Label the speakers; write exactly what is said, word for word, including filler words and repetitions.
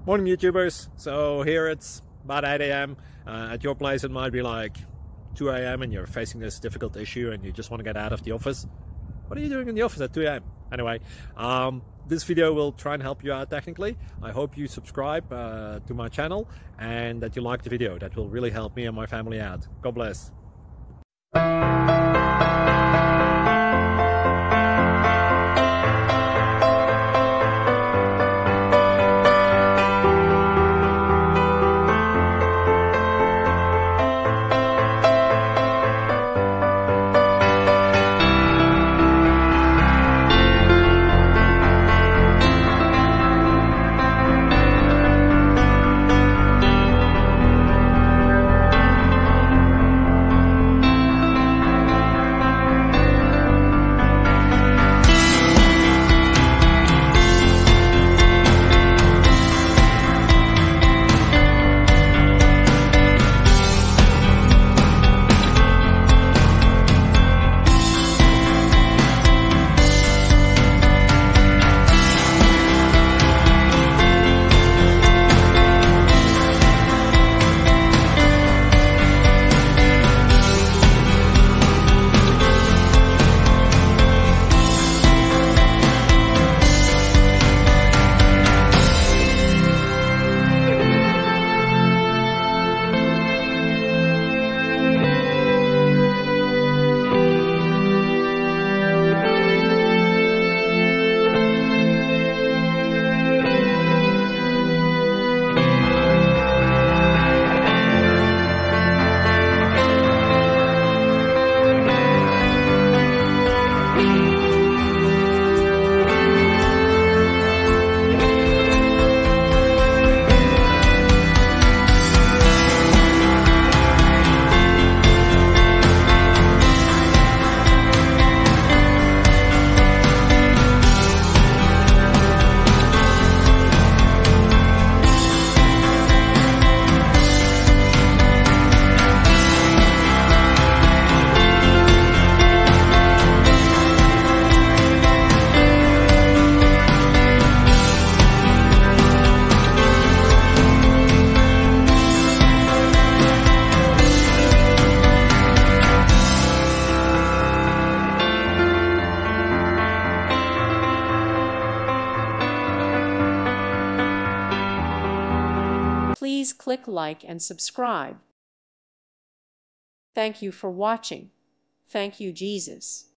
Speaker 1: Morning YouTubers. So here it's about eight A M Uh, at your place it might be like two A M and you're facing this difficult issue and you just want to get out of the office. What are you doing in the office at two A M? Anyway, um, this video will try and help you out technically. I hope you subscribe uh, to my channel and that you like the video. That will really help me and my family out. God bless.
Speaker 2: Please click like and subscribe. Thank you for watching. Thank you, Jesus.